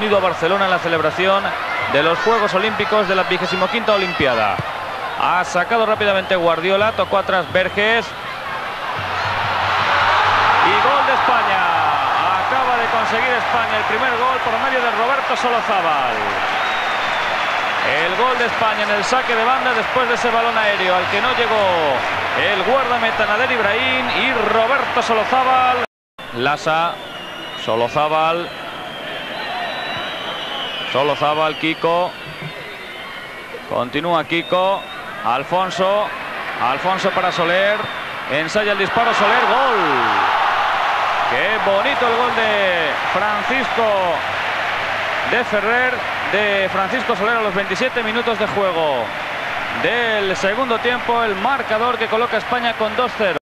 unido a Barcelona en la celebración de los Juegos Olímpicos de la 25ª Olimpiada. Ha sacado rápidamente Guardiola, tocó atrás Verges. Y gol de España. Acaba de conseguir España el primer gol por medio de Roberto Solozábal. El gol de España en el saque de banda después de ese balón aéreo al que no llegó el guardameta Nader Ibrahim y Roberto Solozábal. Lasa, Solozábal, Kiko. Continúa Kiko. Alfonso para Soler. Ensaya el disparo Soler. Gol. Qué bonito el gol de Francisco Soler a los 27 minutos de juego del segundo tiempo. El marcador que coloca a España con 2-0.